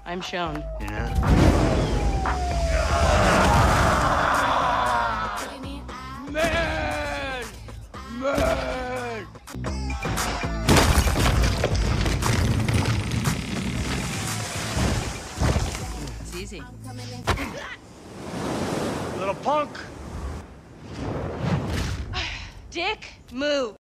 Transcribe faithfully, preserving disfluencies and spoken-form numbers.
I'm shown. Yeah. Man! Man! It's easy. Little punk! Dick, move.